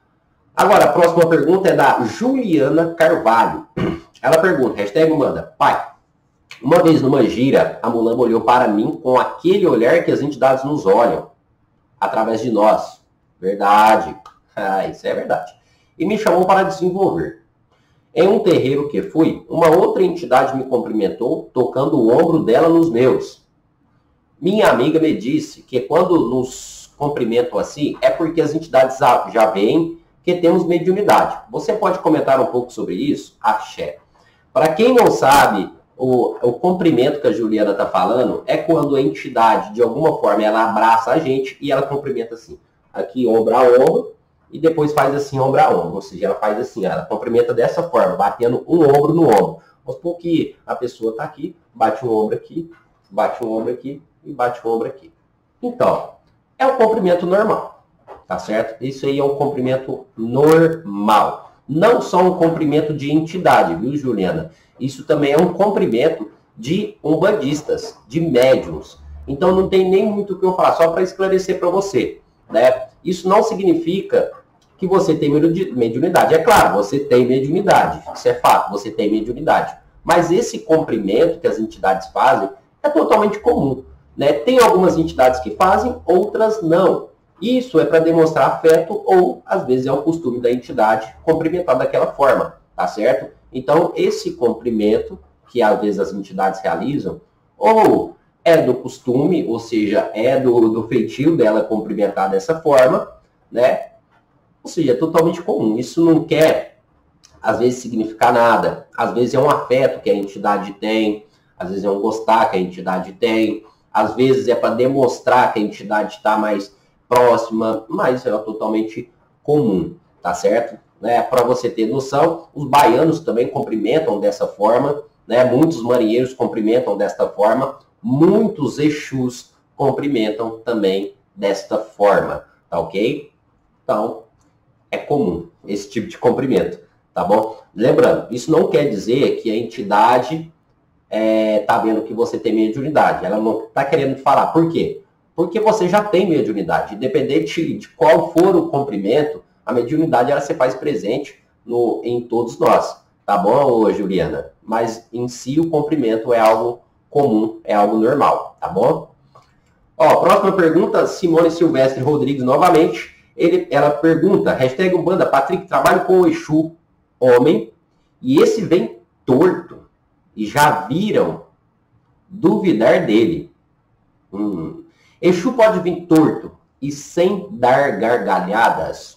Agora, a próxima pergunta é da Juliana Carvalho. Ela pergunta, hashtag manda, pai, uma vez numa gira, a Mulamba olhou para mim com aquele olhar que as entidades nos olham, através de nós. Verdade. Ah, isso é verdade. E me chamou para desenvolver. Em um terreiro que fui, uma outra entidade me cumprimentou, tocando o ombro dela nos meus. Minha amiga me disse que quando nos cumprimentam assim, é porque as entidades já veem que temos mediunidade. Você pode comentar um pouco sobre isso? Axé. Para quem não sabe, o, o cumprimento que a Juliana está falando é quando a entidade, de alguma forma, ela abraça a gente e ela cumprimenta assim. Aqui, ombro a ombro, e depois faz assim, ombro a ombro. Ou seja, ela faz assim, ela cumprimenta dessa forma, batendo um ombro no ombro. Vamos supor que a pessoa está aqui, bate um ombro aqui, bate um ombro aqui e bate um ombro aqui. Então, é um cumprimento normal. Tá certo? Isso aí é um cumprimento normal. Não só um cumprimento de entidade, viu, Juliana? Isso também é um cumprimento de umbandistas, de médiums. Então não tem nem muito o que eu falar, só para esclarecer para você, né? Isso não significa que você tem mediunidade. É claro, você tem mediunidade, isso é fato, você tem mediunidade. Mas esse cumprimento que as entidades fazem é totalmente comum, né? Tem algumas entidades que fazem, outras não. Isso é para demonstrar afeto ou, às vezes, é o costume da entidade cumprimentar daquela forma, tá certo? Então, esse cumprimento, que às vezes as entidades realizam, ou é do costume, ou seja, é do, do feitio dela cumprimentar dessa forma, né? Ou seja, é totalmente comum. Isso não quer, às vezes, significar nada. Às vezes é um afeto que a entidade tem, às vezes é um gostar que a entidade tem, às vezes é para demonstrar que a entidade está mais próxima, mas é totalmente comum, tá certo? Né? Para você ter noção, os baianos também cumprimentam dessa forma, né? Muitos marinheiros cumprimentam desta forma, muitos Exus cumprimentam também desta forma, tá ok? Então, é comum esse tipo de cumprimento, tá bom? Lembrando, isso não quer dizer que a entidade é, tá vendo que você tem mediunidade, ela não tá querendo falar, por quê? Porque você já tem mediunidade. Independente de qual for o cumprimento, a mediunidade ela se faz presente no, em todos nós. Tá bom, Juliana? Mas em si o cumprimento é algo comum, é algo normal. Tá bom? Ó, próxima pergunta, Simone Silvestre Rodrigues novamente. Ele, ela pergunta, hashtag Umbanda, Patrick, trabalho com o Exu, homem, e esse vem torto. E já viram duvidar dele. Hum... Exu pode vir torto e sem dar gargalhadas?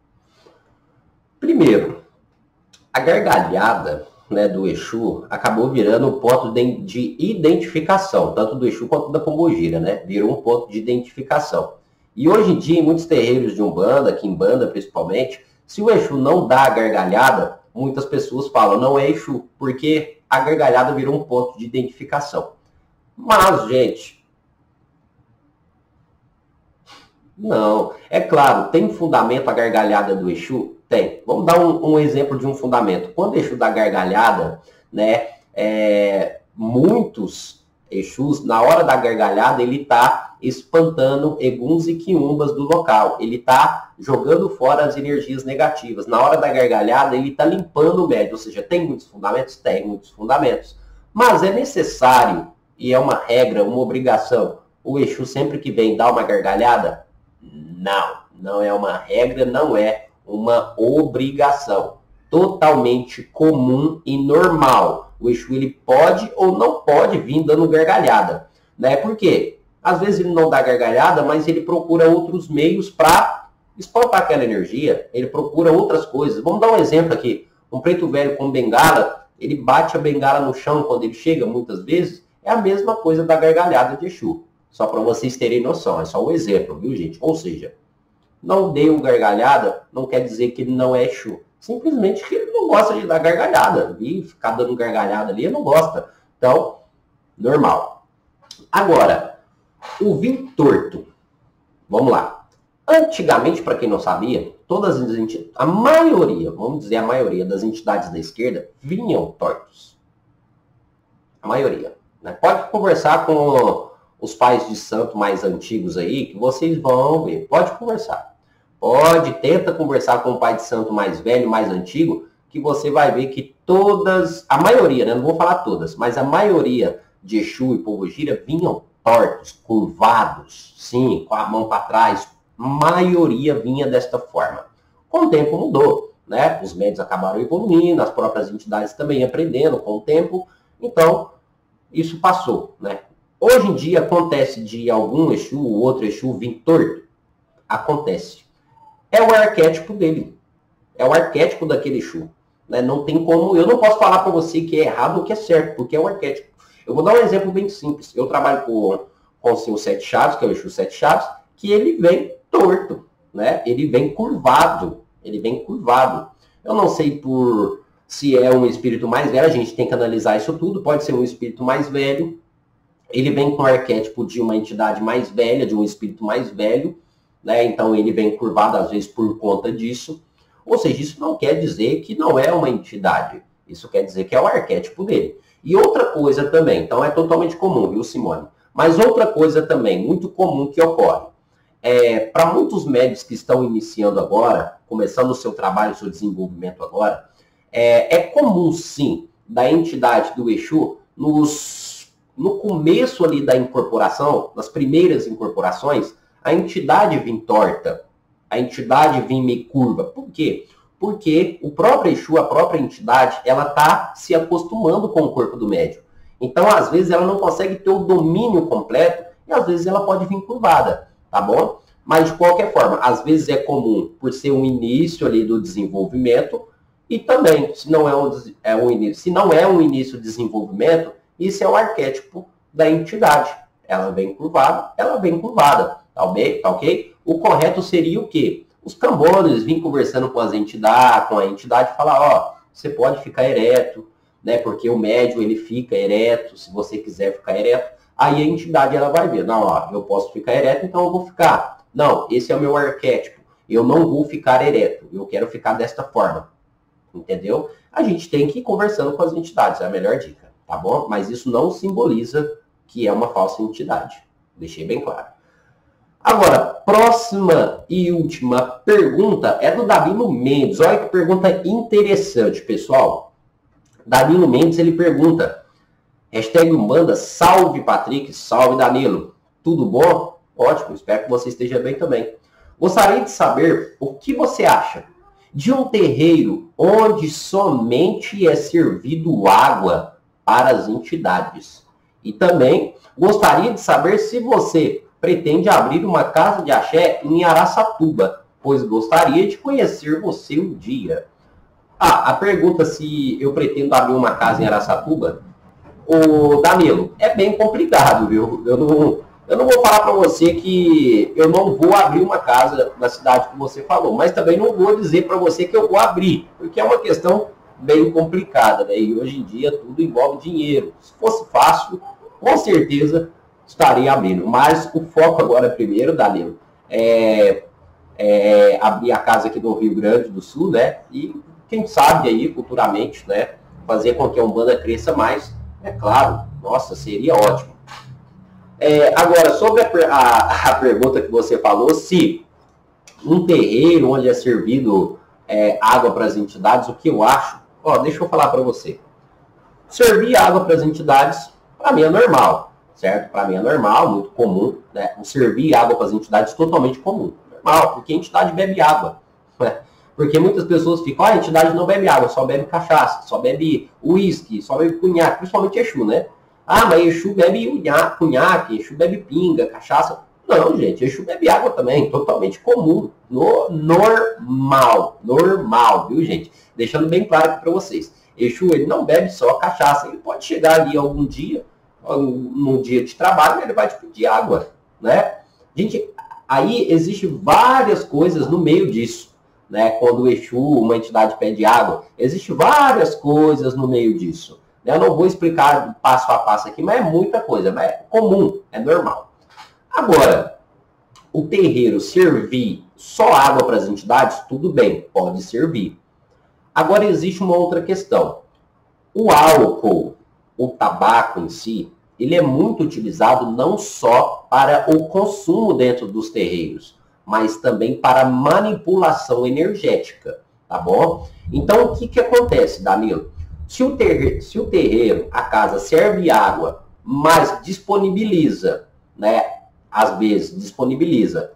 Primeiro, a gargalhada, né, do Exu acabou virando um ponto de, de identificação, tanto do Exu quanto da Pombogira, né? Virou um ponto de identificação. E hoje em dia, em muitos terreiros de Umbanda, Quimbanda principalmente, se o Exu não dá a gargalhada, muitas pessoas falam, não é Exu, porque a gargalhada virou um ponto de identificação. Mas, gente, Não. É claro, tem fundamento a gargalhada do Exu? Tem. Vamos dar um, um exemplo de um fundamento. Quando o Exu dá gargalhada, né, é, muitos Exus, na hora da gargalhada, ele está espantando eguns e quiumbas do local. Ele está jogando fora as energias negativas. Na hora da gargalhada, ele está limpando o médium. Ou seja, tem muitos fundamentos? Tem muitos fundamentos. Mas é necessário, e é uma regra, uma obrigação, o Exu sempre que vem dar uma gargalhada? Não. Não é uma regra, não é uma obrigação. Totalmente comum e normal. O Exu ele pode ou não pode vir dando gargalhada, né? Por quê? Às vezes ele não dá gargalhada, mas ele procura outros meios para espantar aquela energia. Ele procura outras coisas. Vamos dar um exemplo aqui. Um preto velho com bengala, ele bate a bengala no chão quando ele chega, muitas vezes. É a mesma coisa da gargalhada de Exu. Só para vocês terem noção. É só um exemplo, viu, gente? Ou seja, não deu gargalhada, não quer dizer que ele não é Exu. Simplesmente que ele não gosta de dar gargalhada. E ficar dando gargalhada ali, ele não gosta. Então, normal. Agora, o vinho torto. Vamos lá. Antigamente, para quem não sabia, todas as entidades, a maioria, vamos dizer a maioria das entidades da esquerda, vinham tortos. A maioria. Né? Pode conversar com os pais de santo mais antigos aí, que vocês vão ver. Pode conversar. Pode, tenta conversar com o pai de santo mais velho, mais antigo, que você vai ver que todas, a maioria, né? Não vou falar todas, mas a maioria de Exu e Pombogira vinham tortos, curvados, sim, com a mão para trás. A maioria vinha desta forma. Com o tempo mudou, né? Os médios acabaram evoluindo, as próprias entidades também aprendendo com o tempo. Então, isso passou, né? Hoje em dia acontece de algum Exu, o outro Exu vir torto. Acontece. É o arquétipo dele. É o arquétipo daquele Exu. Né? Não tem como... Eu não posso falar para você que é errado ou que é certo, porque é o arquétipo. Eu vou dar um exemplo bem simples. Eu trabalho com, com assim, o Sete Chaves, que é o Exu Sete Chaves, que ele vem torto. Né? Ele vem curvado. Ele vem curvado. Eu não sei por se é um espírito mais velho. A gente tem que analisar isso tudo. Pode ser um espírito mais velho. Ele vem com o arquétipo de uma entidade mais velha, de um espírito mais velho. Né? Então ele vem curvado às vezes por conta disso. Ou seja, isso não quer dizer que não é uma entidade. Isso quer dizer que é o arquétipo dele. E outra coisa também, então é totalmente comum, viu, Simone? Mas outra coisa também, muito comum que ocorre. É, para muitos médios que estão iniciando agora, começando o seu trabalho, o seu desenvolvimento agora, é, é comum sim, da entidade do Exu, nos, no começo ali da incorporação, nas primeiras incorporações, a entidade vem torta, a entidade vem meio curva. Por quê? Porque o próprio Exu, a própria entidade, ela está se acostumando com o corpo do médium. Então, às vezes, ela não consegue ter o domínio completo e, às vezes, ela pode vir curvada, tá bom? Mas, de qualquer forma, às vezes é comum por ser um início ali do desenvolvimento e também, se não é um, é um início, se não é um início de desenvolvimento, isso é o arquétipo da entidade. Ela vem curvada, ela vem curvada. Tá ok? Tá ok? O correto seria o quê? Os cambones vêm conversando com as entidades, com a entidade, falar, ó, você pode ficar ereto, né? Porque o médium, ele fica ereto, se você quiser ficar ereto. Aí a entidade, ela vai ver, não, ó, eu posso ficar ereto, então eu vou ficar. Não, esse é o meu arquétipo. Eu não vou ficar ereto, eu quero ficar desta forma. Entendeu? A gente tem que ir conversando com as entidades, é a melhor dica, tá bom? Mas isso não simboliza que é uma falsa entidade. Deixei bem claro. Agora, próxima e última pergunta é do Danilo Mendes. Olha que pergunta interessante, pessoal. Danilo Mendes, ele pergunta, hashtag Umbanda, salve Patrick, salve Danilo. Tudo bom? Ótimo, espero que você esteja bem também. Gostaria de saber o que você acha de um terreiro onde somente é servido água para as entidades. E também gostaria de saber se você pretende abrir uma casa de axé em Araçatuba, pois gostaria de conhecer você um dia. Ah, a pergunta se eu pretendo abrir uma casa em Araçatuba, ô Danilo, é bem complicado, viu? Eu não, eu não vou falar para você que eu não vou abrir uma casa na cidade que você falou, mas também não vou dizer para você que eu vou abrir, porque é uma questão bem complicada, né? E hoje em dia tudo envolve dinheiro. Se fosse fácil, com certeza estaria abrindo. Mas o foco agora, primeiro, Danilo, é, é, abrir a casa aqui no Rio Grande do Sul, né? E quem sabe aí, futuramente, né? Fazer com que a Umbanda cresça mais, é claro, nossa, seria ótimo. É, agora, sobre a, a, a pergunta que você falou, se um terreiro onde é servido é, água para as entidades, o que eu acho, ó, deixa eu falar para você. Servir água para as entidades, para mim é normal, certo? Para mim é normal, muito comum, né? O servir água para as entidades totalmente comum, normal, porque a entidade bebe água, né? Porque muitas pessoas ficam, ah, a entidade não bebe água, só bebe cachaça, só bebe uísque, só bebe cunhaque, principalmente Exu, né? Ah, mas Exu bebe cunhaque, Exu bebe pinga, cachaça. Não, gente, Exu bebe água também, totalmente comum, no, normal, normal, viu, gente? Deixando bem claro aqui para vocês. Exu, ele não bebe só cachaça, ele pode chegar ali algum dia, num dia de trabalho, ele vai te pedir água, né? Gente, aí existe várias coisas no meio disso, né? Quando o Exu, uma entidade pede água, existe várias coisas no meio disso. Eu não vou explicar passo a passo aqui, mas é muita coisa, mas é comum, é normal. Agora, o terreiro servir só água para as entidades, tudo bem, pode servir. Agora existe uma outra questão. O álcool, o tabaco em si, ele é muito utilizado não só para o consumo dentro dos terreiros, mas também para manipulação energética, tá bom? Então, o que que acontece, Danilo? Se o, terreiro, se o terreiro, a casa, serve água, mas disponibiliza, né, às vezes disponibiliza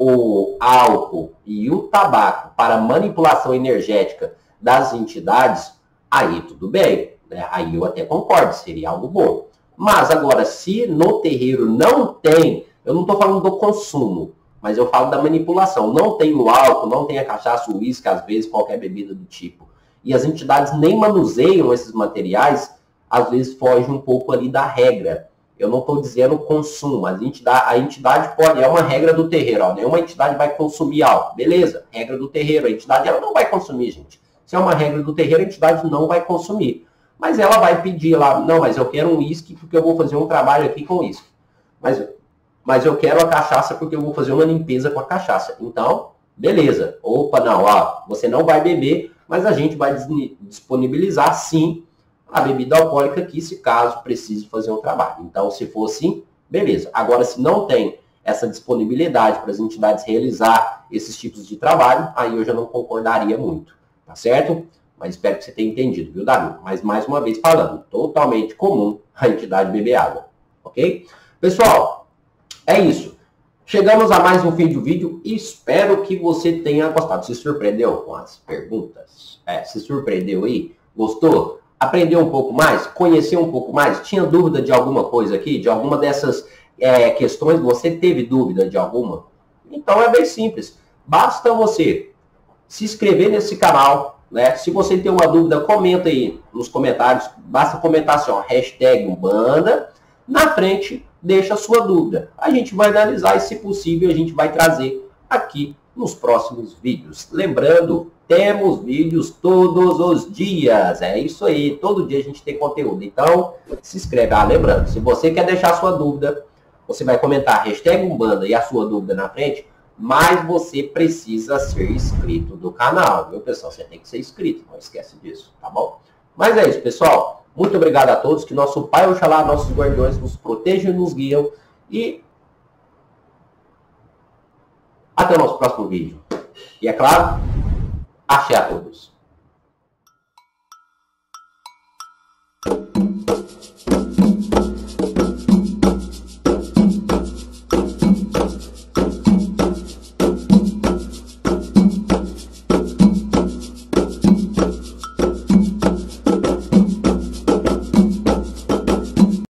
o álcool e o tabaco para manipulação energética das entidades, aí tudo bem, né? Aí eu até concordo, seria algo bom. Mas agora, se no terreiro não tem, eu não estou falando do consumo, mas eu falo da manipulação, não tem o álcool, não tem a cachaça, o uísque, às vezes qualquer bebida do tipo, e as entidades nem manuseiam esses materiais, às vezes foge um pouco ali da regra. Eu não estou dizendo consumo, mas a entidade, a entidade pode, é uma regra do terreiro, ó, nenhuma entidade vai consumir álcool, beleza, regra do terreiro, a entidade ela não vai consumir, gente. Se é uma regra do terreiro, a entidade não vai consumir. Mas ela vai pedir lá, não, mas eu quero um uísque porque eu vou fazer um trabalho aqui com uísque. Mas, mas eu quero a cachaça porque eu vou fazer uma limpeza com a cachaça. Então, beleza. Opa, não, ó, você não vai beber, mas a gente vai disponibilizar, sim, a bebida alcoólica aqui, se caso precise fazer um trabalho. Então, se for assim, beleza. Agora, se não tem essa disponibilidade para as entidades realizar esses tipos de trabalho, aí eu já não concordaria muito, tá certo? Mas espero que você tenha entendido, viu, Davi? Mas, mais uma vez falando, totalmente comum a entidade beber água, ok? Pessoal, é isso. Chegamos a mais um fim do vídeo e espero que você tenha gostado. Se surpreendeu com as perguntas? É, se surpreendeu aí? Gostou? Aprendeu um pouco mais? Conheceu um pouco mais? Tinha dúvida de alguma coisa aqui? De alguma dessas é, questões? Você teve dúvida de alguma? Então é bem simples. Basta você se inscrever nesse canal, né? Se você tem uma dúvida, comenta aí nos comentários. Basta comentar assim, ó, hashtag Umbanda. Na frente, deixa a sua dúvida. A gente vai analisar e, se possível, a gente vai trazer aqui nos próximos vídeos. Lembrando, temos vídeos todos os dias. É isso aí, todo dia a gente tem conteúdo. Então, se inscreve. Ah, lembrando, se você quer deixar a sua dúvida, você vai comentar hashtag Umbanda e a sua dúvida na frente, mas você precisa ser inscrito do canal, viu, pessoal? Você tem que ser inscrito, não esquece disso, tá bom? Mas é isso, pessoal. Muito obrigado a todos. Que nosso Pai Oxalá, nossos guardiões, nos protejam e nos guiam. E até o nosso próximo vídeo. E é claro, axé a todos.